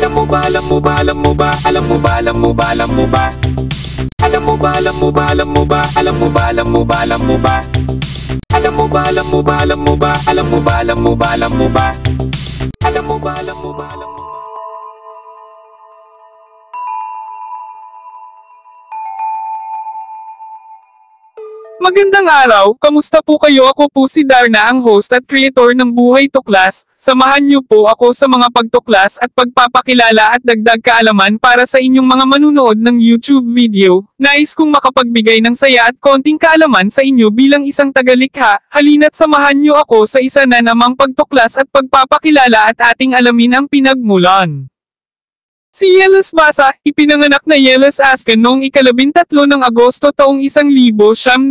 Alam mo ba, alam mo ba, alam mo ba, alam mo ba, alam mo ba, alam mo ba? Alam mo ba, alam mo ba, alam mo ba, alam mo ba, alam mo ba, alam mo ba? Alam mo ba, alam mo ba, alam mo ba, alam mo ba, alam mo ba, alam mo ba? Alam mo ba, alam mo ba, alam mo ba? Magandang araw, kamusta po kayo? Ako po si Darna, ang host at creator ng Buhay Tuklas. Samahan niyo po ako sa mga pagtuklas at pagpapakilala at dagdag kaalaman para sa inyong mga manunood ng YouTube video. Nais kong makapagbigay ng saya at konting kaalaman sa inyo bilang isang tagalikha. Halina't samahan niyo ako sa isa na namang pagtuklas at pagpapakilala at ating alamin ang pinagmulan. Si Yeles Basa, ipinanganak na Yeles Askan noong ika-13 ng Agosto taong 1987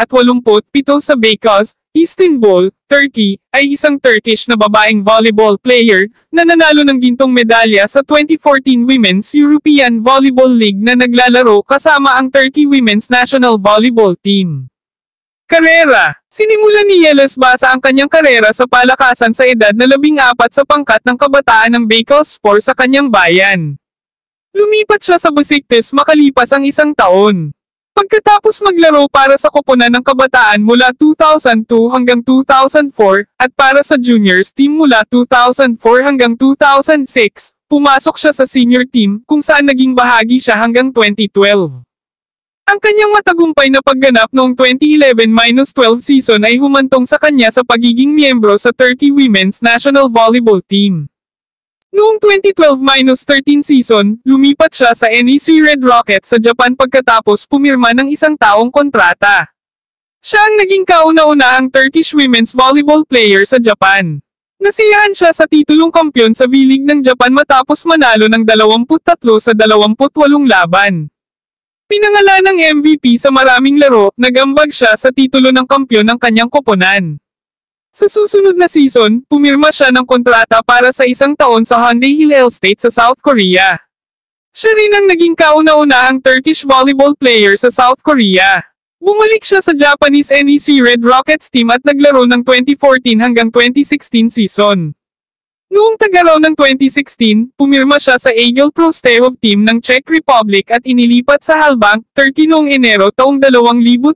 sa Beykoz, Istanbul, Turkey, ay isang Turkish na babaeng volleyball player na nanalo ng gintong medalya sa 2014 Women's European Volleyball League na naglalaro kasama ang Turkey Women's National Volleyball Team. Karera. Sinimulan ni Yeles Basa ang kanyang karera sa palakasan sa edad na 14 sa pangkat ng kabataan ng Beykozspor sa kanyang bayan. Lumipat siya sa Besiktas makalipas ang isang taon. Pagkatapos maglaro para sa koponan ng kabataan mula 2002 hanggang 2004 at para sa juniors team mula 2004 hanggang 2006, pumasok siya sa senior team kung saan naging bahagi siya hanggang 2012. Ang kanyang matagumpay na pagganap noong 2011-12 season ay humantong sa kanya sa pagiging miyembro sa Turkey Women's National Volleyball Team. Noong 2012-13 season, lumipat siya sa NEC Red Rockets sa Japan pagkatapos pumirma ng isang taong kontrata. Siya ang naging kauna-unahang Turkish women's volleyball player sa Japan. Nasiyahan siya sa titulong kampyon sa V-League ng Japan matapos manalo ng 23 sa 28 laban. Pinangalan ng MVP sa maraming laro, nagambag siya sa titulo ng kampyon ng kanyang koponan. Sa susunod na season, pumirma siya ng kontrata para sa isang taon sa Hyundai Hilal State sa South Korea. Siya rin ang naging kauna-unahang Turkish volleyball player sa South Korea. Bumalik siya sa Japanese NEC Red Rockets team at naglaro ng 2014 hanggang 2016 season. Noong tagaraw ng 2016, pumirma siya sa Eagle Prostehov team ng Czech Republic at inilipat sa Halbank, Turkey noong Enero taong 2017.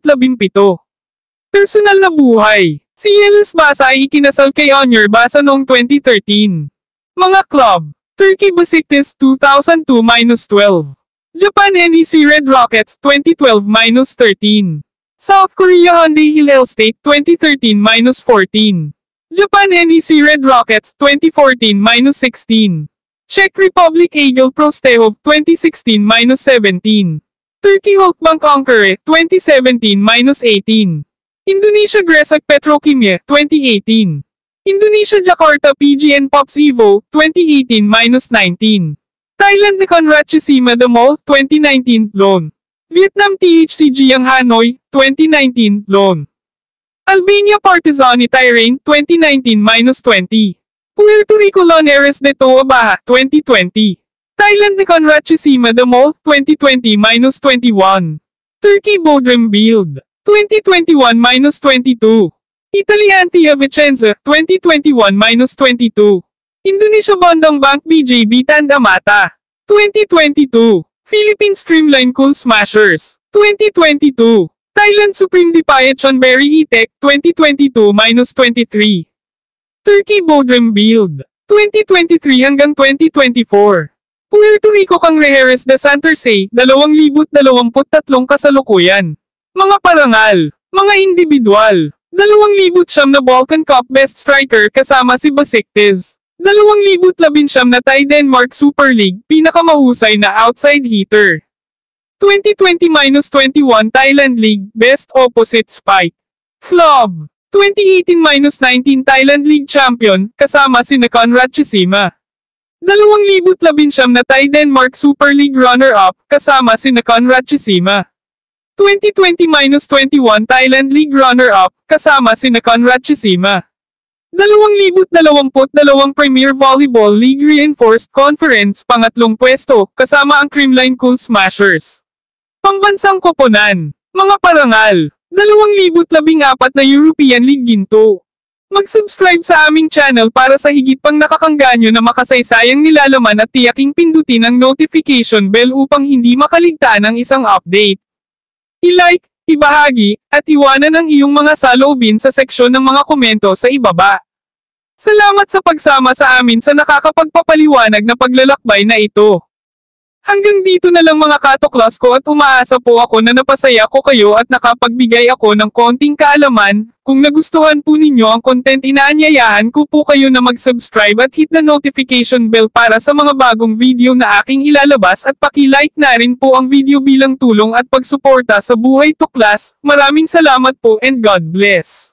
Personal na buhay. Si Yeles Basa ay ikinasal kay Onur Basa noong 2013. Mga club. Turkey Besiktas 2002-12. Japan NEC Red Rockets 2012-13. South Korea Hyundai Hilal State 2013-14. Japan NEC Red Rockets 2014-16. Czech Republic Eagle Prostehov 2016-17. Turkey Halkbank Ankara 2017-18. Indonesia Gresik Petrokimya 2018. Indonesia Jakarta PGN Pops Evo 2018-19. Thailand Nakhon Ratchasima The Mall 2019 loan. Vietnam THC Giang Hanoi 2019 loan. Albania Partizani Tirane 2019-20. Puerto Rico Loneres de Toa Baja 2020. Thailand Nakhon Ratchasima The Mall 2020-21. Turkey Bodrum Build 2021-22. Italy Antia Vicenza 2021-22. Indonesia Bandung Bank BJB Tandamata 2022. Philippines Streamline Cool Smashers 2022. Thailand Supreme Dipaya Chonburi Etek 2022-23. Turkey Bodrum Build 2023 hanggang 2024. Puerto Rico Cangrejeros de Santurce 2023 kasalukuyan. Mga parangal, mga individual. 2019 na Balkan Cup Best Striker kasama si Besiktas. 2019 na Thai Denmark Super League pinakamahusay na outside hitter. 2020-21 Thailand League Best Opposite Spike. Club 2018-19 Thailand League Champion kasama si Nakhon Ratchasima. 2019 na Thai Denmark Super League Runner-up kasama si Nakhon Ratchasima. 2020-21 Thailand League Runner-up kasama si Nakhon Ratchasima. 2022 Premier Volleyball League Reinforced Conference pangatlong pwesto kasama ang Creamline Cool Smashers. Pambansang koponan. Mga parangal. 2014 na European League ginto. Mag-subscribe sa aming channel para sa higit pang nakakangganyo na makasaysayang nilalaman at tiyaking pindutin ang notification bell upang hindi makaligtaan ang isang update. I-like, ibahagi, at iwanan ang iyong mga saloobin sa seksyon ng mga komento sa ibaba. Salamat sa pagsama sa amin sa nakakapagpapaliwanag na paglalakbay na ito. Hanggang dito na lang mga katuklas ko at umaasa po ako na napasaya ko kayo at nakapagbigay ako ng konting kaalaman. Kung nagustuhan po ninyo ang content, inaanyayahan ko po kayo na mag-subscribe at hit the notification bell para sa mga bagong video na aking ilalabas at paki-like na rin po ang video bilang tulong at pagsuporta sa Buhay Tuklas. Maraming salamat po and God bless.